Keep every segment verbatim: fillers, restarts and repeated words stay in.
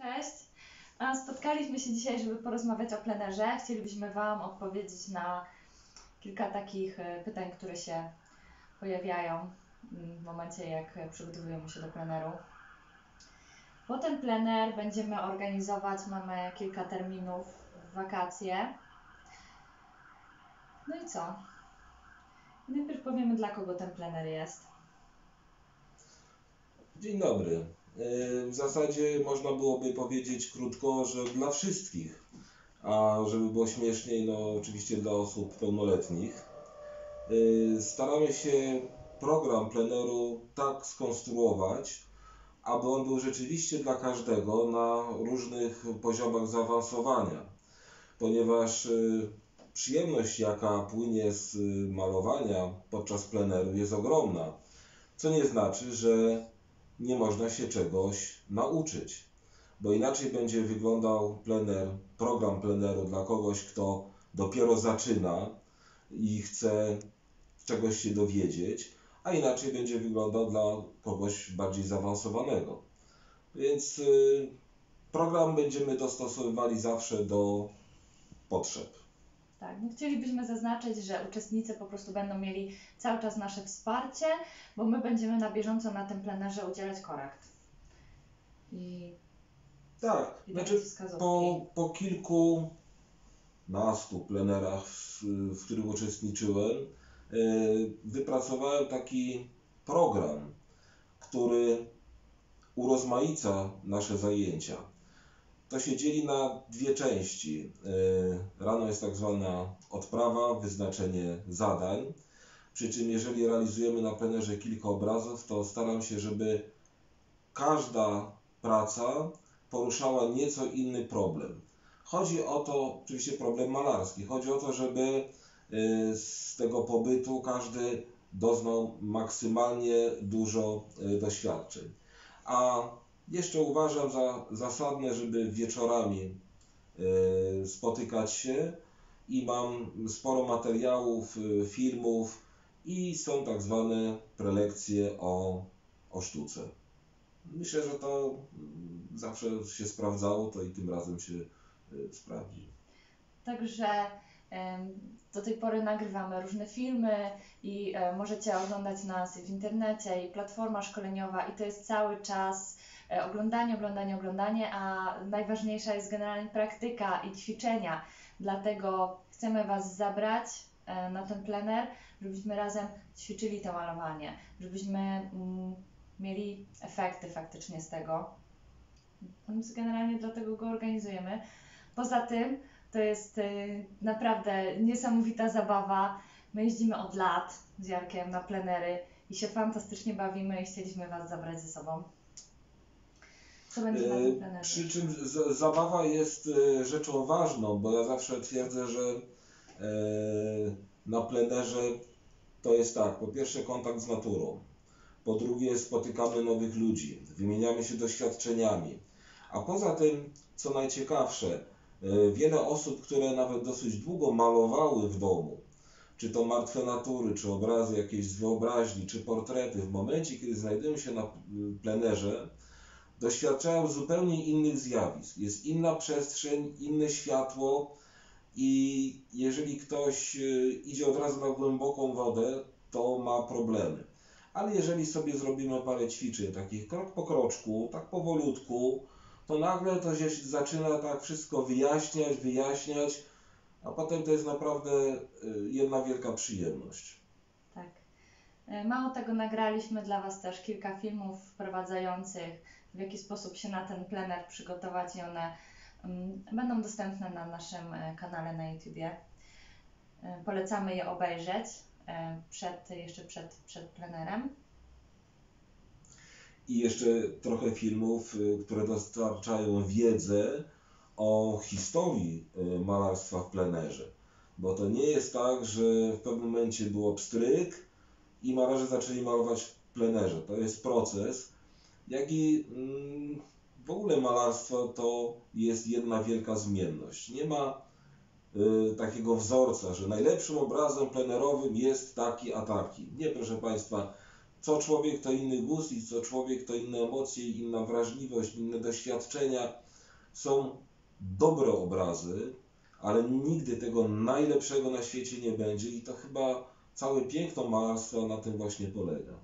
Cześć! A, Spotkaliśmy się dzisiaj, żeby porozmawiać o plenerze. Chcielibyśmy Wam odpowiedzieć na kilka takich e, pytań, które się pojawiają mm, w momencie, jak przygotowujemy się do pleneru. Potem plener będziemy organizować, mamy kilka terminów w wakacje. No i co? Najpierw powiemy, dla kogo ten plener jest. Dzień dobry. W zasadzie można byłoby powiedzieć krótko, że dla wszystkich, a żeby było śmieszniej, no oczywiście dla osób pełnoletnich. Staramy się program pleneru tak skonstruować, aby on był rzeczywiście dla każdego na różnych poziomach zaawansowania, ponieważ przyjemność, jaka płynie z malowania podczas pleneru, jest ogromna, co nie znaczy, że nie można się czegoś nauczyć, bo inaczej będzie wyglądał plener, program pleneru dla kogoś, kto dopiero zaczyna i chce czegoś się dowiedzieć, a inaczej będzie wyglądał dla kogoś bardziej zaawansowanego. Więc y, program będziemy dostosowywali zawsze do potrzeb. Tak, no chcielibyśmy zaznaczyć, że uczestnicy po prostu będą mieli cały czas nasze wsparcie, bo my będziemy na bieżąco na tym plenerze udzielać korekt. I, Tak, i znaczy wskazówki. po, po kilkunastu plenerach, w, w których uczestniczyłem, yy, wypracowałem taki program, który urozmaica nasze zajęcia. To się dzieli na dwie części. Yy, rano jest tak zwana odprawa, wyznaczenie zadań. Przy czym jeżeli realizujemy na plenerze kilka obrazów, to staram się, żeby każda praca poruszała nieco inny problem. Chodzi o to, oczywiście problem malarski, chodzi o to, żeby z tego pobytu każdy doznał maksymalnie dużo doświadczeń. A jeszcze uważam za zasadne, żeby wieczorami spotykać się i mam sporo materiałów, filmów i są tak zwane prelekcje o, o sztuce. Myślę, że to zawsze się sprawdzało, to i tym razem się sprawdzi. Także do tej pory nagrywamy różne filmy i możecie oglądać nas w internecie i platforma szkoleniowa, i to jest cały czas oglądanie, oglądanie, oglądanie, a najważniejsza jest generalnie praktyka i ćwiczenia. Dlatego chcemy Was zabrać na ten plener, żebyśmy razem ćwiczyli to malowanie, żebyśmy mm, mieli efekty faktycznie z tego. Więc generalnie dlatego go organizujemy. Poza tym to jest y, naprawdę niesamowita zabawa. My jeździmy od lat z Jarkiem na plenery i się fantastycznie bawimy i chcieliśmy Was zabrać ze sobą. Co będzie na tym plenerze? Przy czym z, zabawa jest y, rzeczą ważną, bo ja zawsze twierdzę, że y, na plenerze to jest tak, po pierwsze kontakt z naturą, po drugie spotykamy nowych ludzi, wymieniamy się doświadczeniami, a poza tym, co najciekawsze, wiele osób, które nawet dosyć długo malowały w domu, czy to martwe natury, czy obrazy jakieś z wyobraźni, czy portrety, w momencie, kiedy znajdują się na plenerze, doświadczają zupełnie innych zjawisk. Jest inna przestrzeń, inne światło i jeżeli ktoś idzie od razu na głęboką wodę, to ma problemy. Ale jeżeli sobie zrobimy parę ćwiczeń, takich krok po kroczku, tak powolutku, to nagle to się zaczyna tak wszystko wyjaśniać, wyjaśniać, a potem to jest naprawdę jedna wielka przyjemność. Tak. Mało tego, nagraliśmy dla Was też kilka filmów wprowadzających, w jaki sposób się na ten plener przygotować, i one um, będą dostępne na naszym kanale na YouTubie. Polecamy je obejrzeć przed, jeszcze przed, przed plenerem. I jeszcze trochę filmów, które dostarczają wiedzę o historii malarstwa w plenerze. Bo to nie jest tak, że w pewnym momencie było pstryk i malarze zaczęli malować w plenerze. To jest proces, jak i mm, w ogóle malarstwo to jest jedna wielka zmienność. Nie ma y, takiego wzorca, że najlepszym obrazem plenerowym jest taki a taki. Nie, proszę Państwa. Co człowiek to inny gust i co człowiek to inne emocje, inna wrażliwość, inne doświadczenia. są dobre obrazy, ale nigdy tego najlepszego na świecie nie będzie i to chyba całe piękno malarstwa na tym właśnie polega.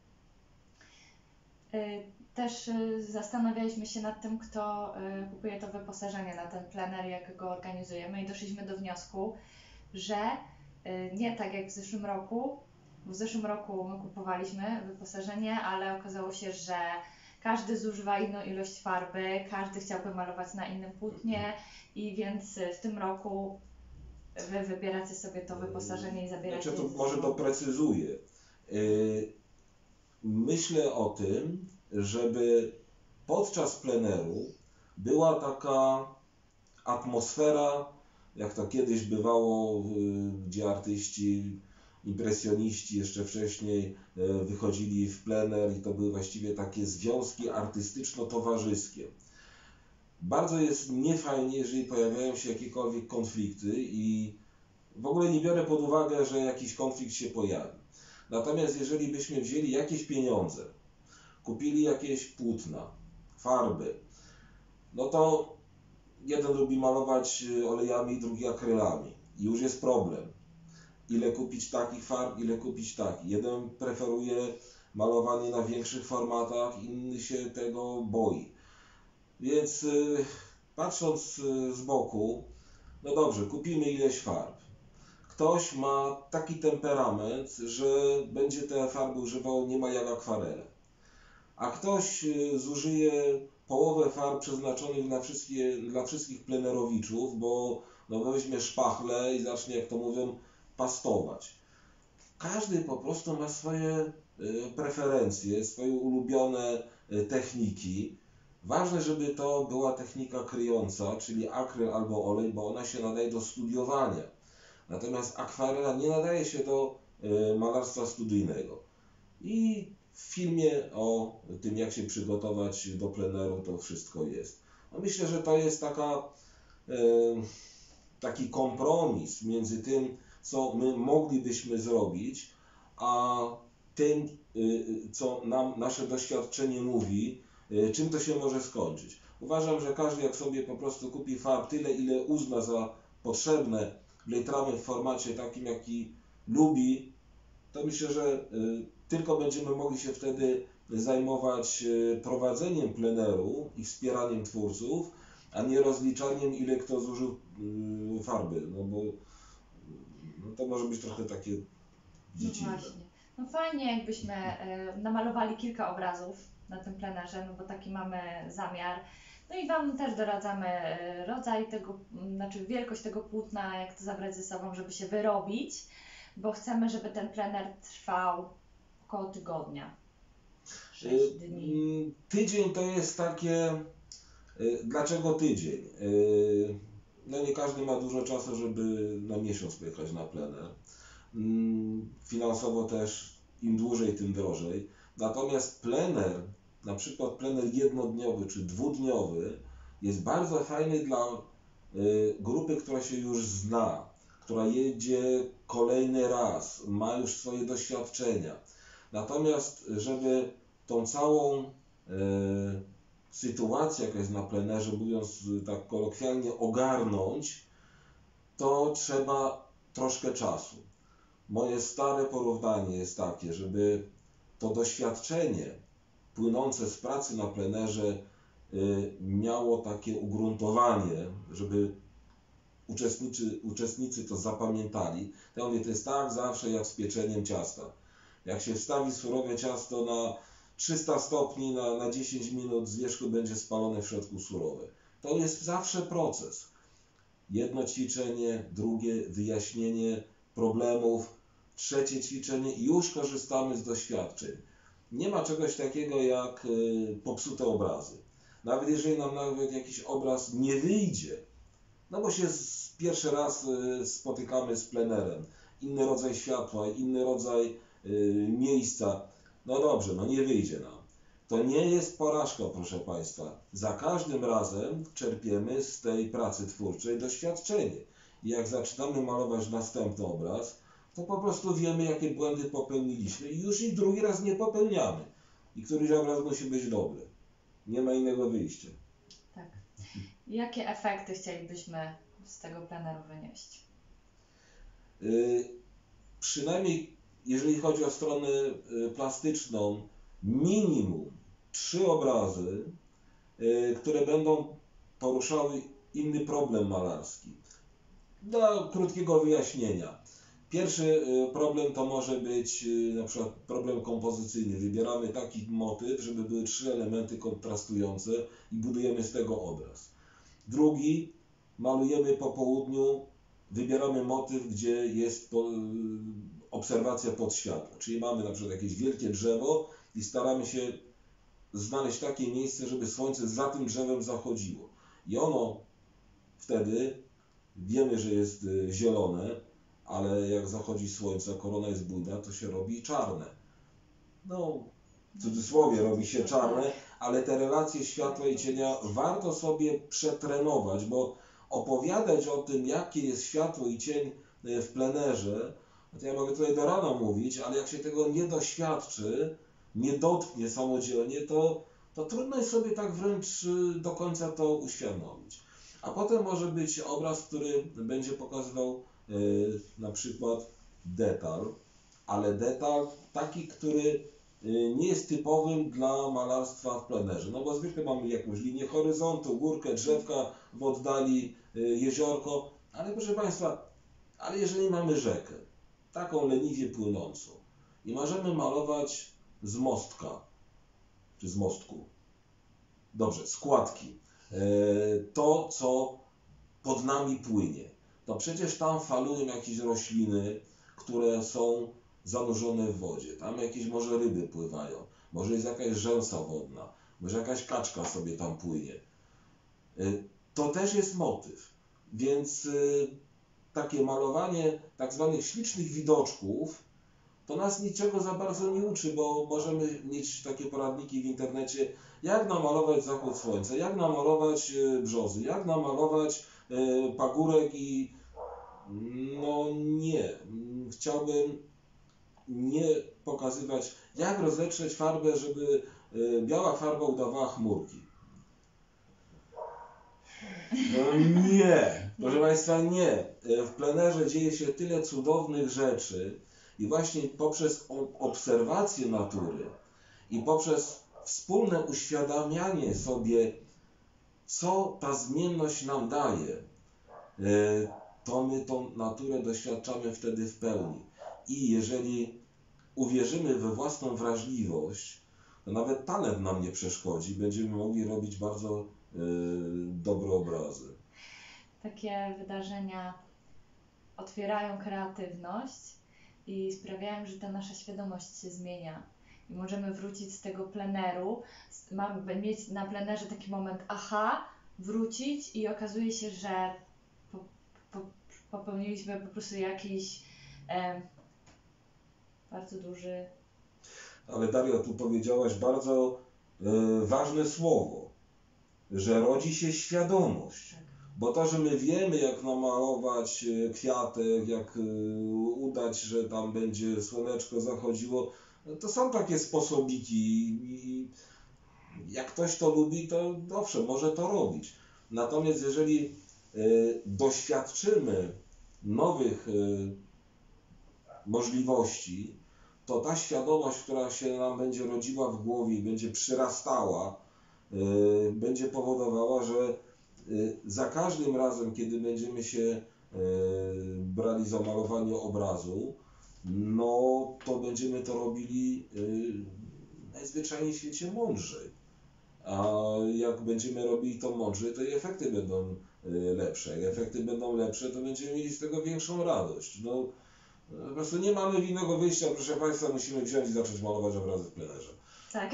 Też zastanawialiśmy się nad tym, kto kupuje to wyposażenie na ten plener, jak go organizujemy i doszliśmy do wniosku, że nie tak jak w zeszłym roku. W zeszłym roku my kupowaliśmy wyposażenie, ale okazało się, że każdy zużywa inną ilość farby, każdy chciałby malować na innym płótnie i więc w tym roku Wy wybieracie sobie to wyposażenie i zabieracie... Znaczy, to może doprecyzuję. Myślę o tym, żeby podczas pleneru była taka atmosfera, jak to kiedyś bywało, gdzie artyści, impresjoniści jeszcze wcześniej wychodzili w plener i to były właściwie takie związki artystyczno-towarzyskie. Bardzo jest niefajnie, jeżeli pojawiają się jakiekolwiek konflikty i w ogóle nie biorę pod uwagę, że jakiś konflikt się pojawi. Natomiast jeżeli byśmy wzięli jakieś pieniądze, kupili jakieś płótna, farby, no to jeden lubi malować olejami, drugi akrylami i już jest problem. Ile kupić takich farb, ile kupić takich. Jeden preferuje malowanie na większych formatach, inny się tego boi. Więc yy, patrząc yy, z boku, no dobrze, kupimy ileś farb. Ktoś ma taki temperament, że będzie te farby używał niemal jak akwarele. A ktoś yy, zużyje połowę farb przeznaczonych na wszystkie, dla wszystkich plenerowiczów, bo no, weźmie szpachlę i zacznie, jak to mówią, pastować. Każdy po prostu ma swoje y, preferencje, swoje ulubione y, techniki. Ważne, żeby to była technika kryjąca, czyli akryl albo olej, bo ona się nadaje do studiowania. Natomiast akwarela nie nadaje się do y, malarstwa studyjnego. I w filmie o tym, jak się przygotować do pleneru, to wszystko jest. No myślę, że to jest taka, y, taki kompromis między tym, co my moglibyśmy zrobić, a tym, co nam nasze doświadczenie mówi, czym to się może skończyć. Uważam, że każdy jak sobie po prostu kupi farb tyle, ile uzna za potrzebne, wletramy w formacie takim, jaki lubi, to myślę, że tylko będziemy mogli się wtedy zajmować prowadzeniem pleneru i wspieraniem twórców, a nie rozliczaniem, ile kto zużył farby, no bo no to może być trochę takie dziecinne. No właśnie. No fajnie, jakbyśmy y, namalowali kilka obrazów na tym plenerze, no bo taki mamy zamiar. No i Wam też doradzamy y, rodzaj tego, znaczy wielkość tego płótna, jak to zabrać ze sobą, żeby się wyrobić, bo chcemy, żeby ten plener trwał około tygodnia. sześć dni. Tydzień to jest takie, y, dlaczego tydzień? Y, no nie każdy ma dużo czasu, żeby na miesiąc pojechać na plener. Finansowo też im dłużej, tym drożej. Natomiast plener, na przykład plener jednodniowy czy dwudniowy, jest bardzo fajny dla y, grupy, która się już zna, która jedzie kolejny raz, ma już swoje doświadczenia. Natomiast, żeby tą całą y, sytuację, jaka jest na plenerze, mówiąc tak kolokwialnie, ogarnąć, to trzeba troszkę czasu. Moje stare porównanie jest takie, żeby to doświadczenie płynące z pracy na plenerze y, miało takie ugruntowanie, żeby uczestnicy, uczestnicy to zapamiętali. To ja mówię, to jest tak zawsze jak z pieczeniem ciasta. Jak się wstawi surowe ciasto na trzysta stopni na, na dziesięć minut, z wierzchu będzie spalone, w środku surowe. To jest zawsze proces. Jedno ćwiczenie, drugie wyjaśnienie problemów, trzecie ćwiczenie i już korzystamy z doświadczeń. Nie ma czegoś takiego jak y, popsute obrazy. Nawet jeżeli nam nawet jakiś obraz nie wyjdzie, no bo się z, pierwszy raz y, spotykamy z plenerem, inny rodzaj światła, inny rodzaj y, miejsca, no dobrze, no nie wyjdzie nam. To nie jest porażka, proszę Państwa. Za każdym razem czerpiemy z tej pracy twórczej doświadczenie. I jak zaczynamy malować następny obraz, to po prostu wiemy, jakie błędy popełniliśmy i już ich drugi raz nie popełniamy. I któryś obraz musi być dobry. Nie ma innego wyjścia. Tak. Jakie efekty chcielibyśmy z tego pleneru wynieść? Yy, przynajmniej jeżeli chodzi o stronę yy, plastyczną, minimum trzy obrazy, yy, które będą poruszały inny problem malarski. Dla krótkiego wyjaśnienia. Pierwszy problem to może być na przykład problem kompozycyjny. Wybieramy taki motyw, żeby były trzy elementy kontrastujące i budujemy z tego obraz. Drugi, malujemy po południu, wybieramy motyw, gdzie jest po, obserwacja pod światło. Czyli mamy na przykład jakieś wielkie drzewo i staramy się znaleźć takie miejsce, żeby słońce za tym drzewem zachodziło. I ono wtedy, wiemy, że jest zielone, ale jak zachodzi słońce, a korona jest bujna, to się robi czarne. No, w cudzysłowie robi się czarne, ale te relacje światła i cienia warto sobie przetrenować, bo opowiadać o tym, jakie jest światło i cień w plenerze, no to ja mogę tutaj do rana mówić, ale jak się tego nie doświadczy, nie dotknie samodzielnie, to, to trudno jest sobie tak wręcz do końca to uświadomić. A potem może być obraz, który będzie pokazywał yy, na przykład detal, ale detal taki, który yy, nie jest typowym dla malarstwa w plenerze. No bo zwykle mamy jakąś linię horyzontu, górkę, drzewka w oddali, yy, jeziorko, ale proszę Państwa, ale jeżeli mamy rzekę, taką leniwie płynącą i możemy malować z mostka, czy z mostku, dobrze, składki, to, co pod nami płynie, to przecież tam falują jakieś rośliny, które są zanurzone w wodzie. Tam jakieś może ryby pływają, może jest jakaś rzęsa wodna, może jakaś kaczka sobie tam płynie. To też jest motyw, więc takie malowanie tak zwanych ślicznych widoczków to nas niczego za bardzo nie uczy, bo możemy mieć takie poradniki w internecie, jak namalować zachód słońca, jak namalować brzozy, jak namalować pagórek i no nie. Chciałbym nie pokazywać, jak rozetrzeć farbę, żeby biała farba udawała chmurki. No nie, proszę Państwa, nie. W plenerze dzieje się tyle cudownych rzeczy i właśnie poprzez obserwację natury i poprzez wspólne uświadamianie sobie, co ta zmienność nam daje, to my tą naturę doświadczamy wtedy w pełni. I jeżeli uwierzymy we własną wrażliwość, to nawet talent nam nie przeszkodzi, będziemy mogli robić bardzo dobre obrazy. Takie wydarzenia otwierają kreatywność i sprawiają, że ta nasza świadomość się zmienia. I możemy wrócić z tego pleneru, mamy mieć na plenerze taki moment aha, wrócić i okazuje się, że po, po, popełniliśmy po prostu jakiś e, bardzo duży... Ale Dario, tu powiedziałaś bardzo e, ważne słowo, że rodzi się świadomość. Tak. Bo to, że my wiemy, jak namalować kwiatek, jak udać, że tam będzie słoneczko zachodziło, to są takie sposobiki i jak ktoś to lubi, to owszem, może to robić. Natomiast jeżeli doświadczymy nowych możliwości, to ta świadomość, która się nam będzie rodziła w głowie i będzie przyrastała, będzie powodowała, że za każdym razem, kiedy będziemy się brali za malowanie obrazu, no to będziemy to robili najzwyczajniej w świecie mądrzej. A jak będziemy robili to mądrzej, to i efekty będą lepsze. Jak efekty będą lepsze, to będziemy mieli z tego większą radość. No, po prostu nie mamy innego wyjścia, proszę Państwa, musimy wziąć i zacząć malować obrazy w plenerze. Tak.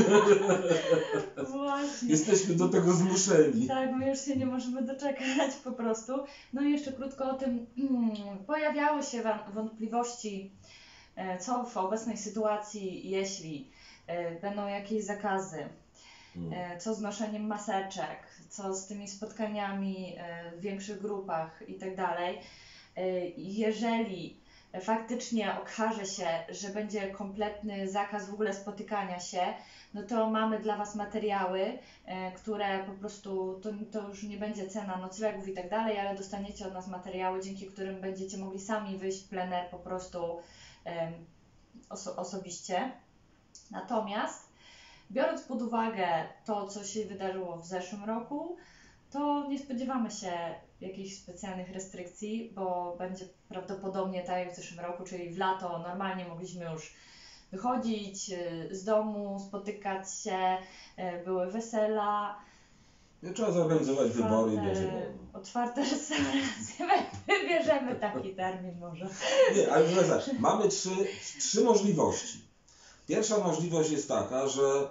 Właśnie. Jesteśmy do tego zmuszeni. Tak, my już się nie możemy doczekać po prostu. No i jeszcze krótko o tym, pojawiały się wątpliwości, co w obecnej sytuacji, jeśli będą jakieś zakazy, co z noszeniem maseczek, co z tymi spotkaniami w większych grupach i tak dalej. Jeżeli faktycznie okaże się, że będzie kompletny zakaz w ogóle spotykania się, no to mamy dla Was materiały, e, które po prostu, to, to już nie będzie cena noclegów i tak dalej, ale dostaniecie od nas materiały, dzięki którym będziecie mogli sami wyjść w plener po prostu e, oso osobiście. Natomiast biorąc pod uwagę to, co się wydarzyło w zeszłym roku, to nie spodziewamy się jakichś specjalnych restrykcji, bo będzie prawdopodobnie tak jak w zeszłym roku, czyli w lato normalnie mogliśmy już wychodzić y, z domu, spotykać się, y, były wesela. Trzeba zorganizować wybory i będzie wolno. Otwarte restauracje, wybierzemy taki termin może. Nie, ale tak, mamy trzy, trzy możliwości. Pierwsza możliwość jest taka, że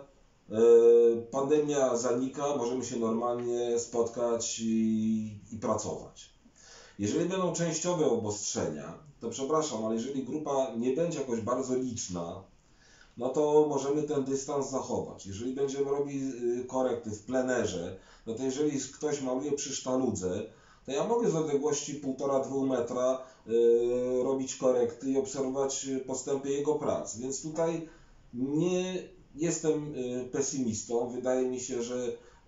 y, pandemia zanika, możemy się normalnie spotkać i, i pracować. Jeżeli będą częściowe obostrzenia, to przepraszam, ale jeżeli grupa nie będzie jakoś bardzo liczna, no to możemy ten dystans zachować. Jeżeli będziemy robić korekty w plenerze, no to jeżeli ktoś maluje przy sztaludze, to ja mogę z odległości półtora do dwóch metra y, robić korekty i obserwować postępy jego prac. Więc tutaj nie jestem y, pesymistą. Wydaje mi się, że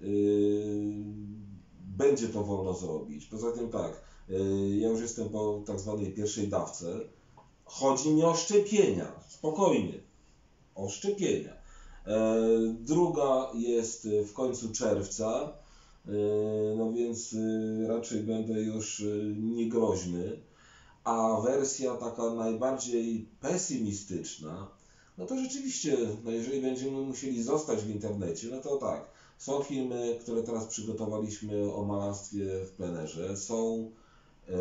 y, będzie to wolno zrobić. Poza tym tak, y, ja już jestem po tak zwanej pierwszej dawce. Chodzi mi o szczepienia. Spokojnie. O szczepienia. E, druga jest w końcu czerwca, e, no więc e, raczej będę już e, niegroźny, a wersja taka najbardziej pesymistyczna, no to rzeczywiście, no jeżeli będziemy musieli zostać w internecie, no to tak, są filmy, które teraz przygotowaliśmy o malarstwie w plenerze, są e,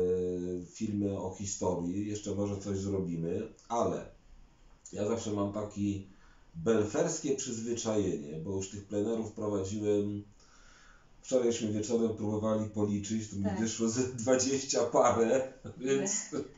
filmy o historii, jeszcze może coś zrobimy, ale ja zawsze mam taki belferskie przyzwyczajenie, bo już tych plenerów prowadziłem, wczorajśmy wieczorem próbowali policzyć, to tak. mi wyszło ze dwadzieścia parę, więc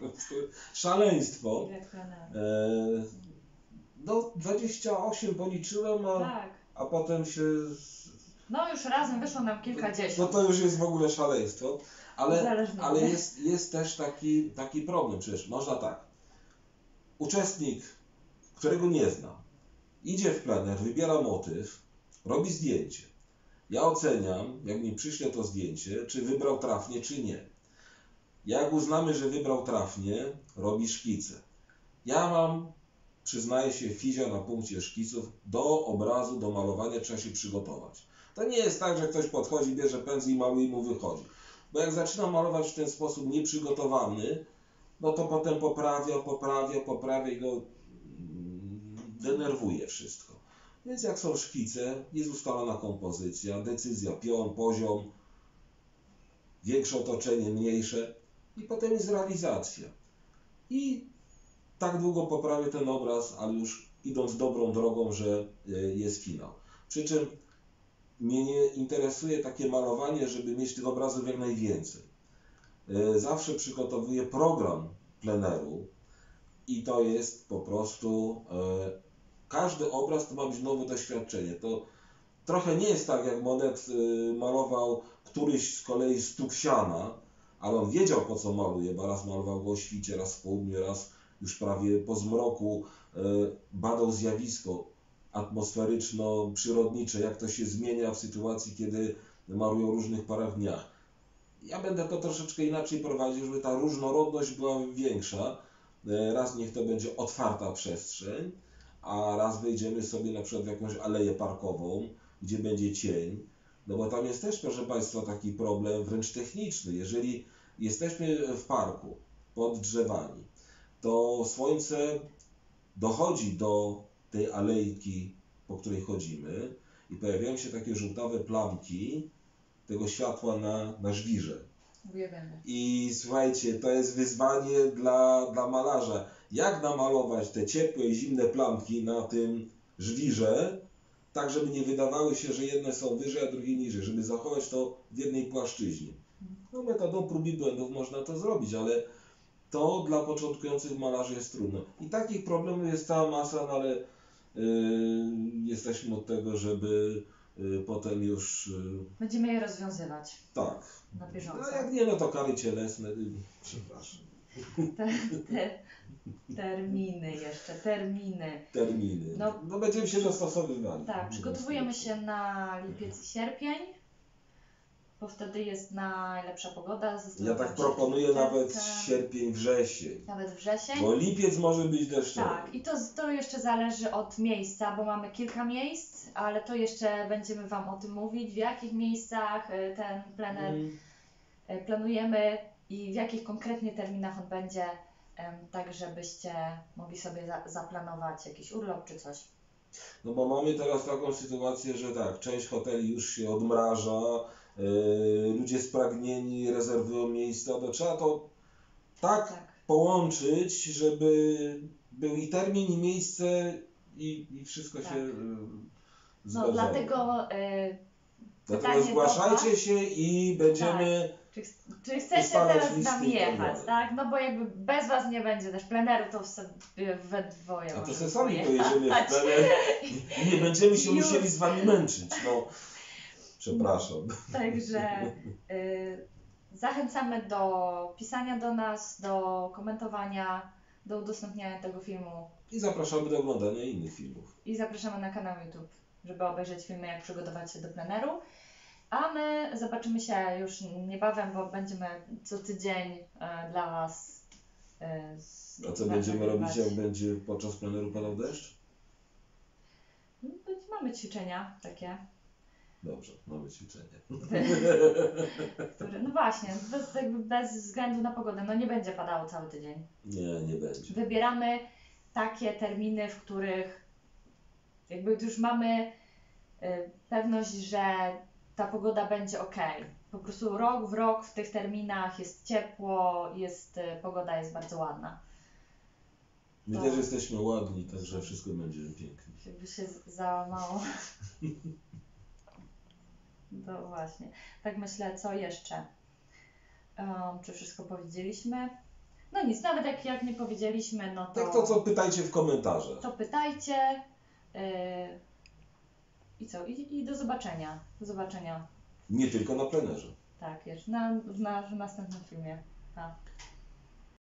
szaleństwo. E, no dwadzieścia osiem policzyłem, a, tak. a potem się... No już razem wyszło nam kilkadziesiąt. No to już jest w ogóle szaleństwo, ale, ale jest, jest też taki, taki problem, przecież można tak, uczestnik, którego nie znam, idzie w plener, wybiera motyw, robi zdjęcie. Ja oceniam, jak mi przyśle to zdjęcie, czy wybrał trafnie, czy nie. Jak uznamy, że wybrał trafnie, robi szkice. Ja mam, przyznaję się, fizia na punkcie szkiców. Do obrazu, do malowania trzeba się przygotować. To nie jest tak, że ktoś podchodzi, bierze pędzel i maluje i mu wychodzi. Bo jak zaczyna malować w ten sposób nieprzygotowany, no to potem poprawia, poprawia, poprawia i go denerwuje wszystko. Więc jak są szkice, jest ustalona kompozycja, decyzja, pion, poziom, większe otoczenie, mniejsze i potem jest realizacja. I tak długo poprawię ten obraz, ale już idąc dobrą drogą, że jest finał. Przy czym mnie nie interesuje takie malowanie, żeby mieć tych obrazów jak najwięcej. Zawsze przygotowuję program pleneru i to jest po prostu każdy obraz to ma być nowe doświadczenie. To trochę nie jest tak, jak Monet malował któryś z kolei stuk siana, ale on wiedział, po co maluje, bo raz malował go o świcie, raz w południu, raz już prawie po zmroku, badał zjawisko atmosferyczno-przyrodnicze, jak to się zmienia w sytuacji, kiedy malują o różnych parach dniach. Ja będę to troszeczkę inaczej prowadził, żeby ta różnorodność była większa. Raz niech to będzie otwarta przestrzeń, a raz wejdziemy sobie na przykład w jakąś aleję parkową, gdzie będzie cień, no bo tam jest też, proszę Państwa, taki problem wręcz techniczny. Jeżeli jesteśmy w parku pod drzewami, to słońce dochodzi do tej alejki, po której chodzimy i pojawiają się takie żółtawe plamki tego światła na, na żwirze. Uwielbiamy. I słuchajcie, to jest wyzwanie dla, dla malarza. Jak namalować te ciepłe i zimne plamki na tym żwirze, tak żeby nie wydawały się, że jedne są wyżej, a drugie niżej, żeby zachować to w jednej płaszczyźnie. No metodą prób i błędów można to zrobić, ale to dla początkujących malarzy jest trudno. I takich problemów jest cała masa, no ale yy, jesteśmy od tego, żeby yy, potem już... Yy, Będziemy je rozwiązywać. tak. Na bieżąco. No jak nie, no to kary cielesne. Yy, przepraszam. Te, te, terminy jeszcze, terminy. Terminy. No, No będziemy się dostosowywali. Tak, przygotowujemy się na lipiec i sierpień, bo wtedy jest najlepsza pogoda. Ja tak proponuję nawet sierpień, wrzesień. Nawet wrzesień. Bo lipiec może być deszczowy. Tak, i to, to jeszcze zależy od miejsca, bo mamy kilka miejsc, ale to jeszcze będziemy Wam o tym mówić, w jakich miejscach y, ten plener Mm. y, planujemy i w jakich konkretnie terminach on będzie, em, tak żebyście mogli sobie za, zaplanować jakiś urlop czy coś. No bo mamy teraz taką sytuację, że tak, część hoteli już się odmraża, yy, ludzie spragnieni rezerwują miejsca, to trzeba to tak, Tak. połączyć, żeby był i termin, i miejsce, i, i wszystko Tak. się yy, No zgadzało. dlatego y, Dlatego pytanie do zgłaszajcie was. się i będziemy... Czy, czy chcecie ustalać teraz z listy nami i tak jechać, dalej. tak? No bo jakby bez Was nie będzie też pleneru, to sobie we dwoje A to możemy sobie sami pojechać. pojedziemy w plener i nie będziemy się Już. musieli z Wami męczyć. No, przepraszam. Także y, zachęcamy do pisania do nas, do komentowania, do udostępniania tego filmu I zapraszamy do oglądania innych filmów. i zapraszamy na kanał YouTube, żeby obejrzeć filmy, jak przygotować się do pleneru. A my zobaczymy się już niebawem, bo będziemy co tydzień y, dla Was. y, z- A co na- będziemy nagrywać. robić, jak będzie podczas pleneru padał deszcz? No, mamy ćwiczenia takie, Dobrze, mamy ćwiczenie. które, no właśnie, bez, jakby bez względu na pogodę, no nie będzie padało cały tydzień. Nie, nie będzie. Wybieramy takie terminy, w których jakby już mamy y, pewność, że ta pogoda będzie ok. Po prostu rok w rok w tych terminach jest ciepło, jest, y, pogoda jest bardzo ładna. My To- też jesteśmy ładni, także wszystko będzie pięknie. Jakby się z- załamało. No właśnie. Tak myślę, co jeszcze? Um, czy wszystko powiedzieliśmy? No nic, nawet jak, jak nie powiedzieliśmy, no to, Tak to co, pytajcie w komentarzach. to pytajcie. Yy, I co? I, I do zobaczenia. Do zobaczenia. Nie tylko na plenerze. Tak, jeszcze na, na, w następnym filmie. Pa.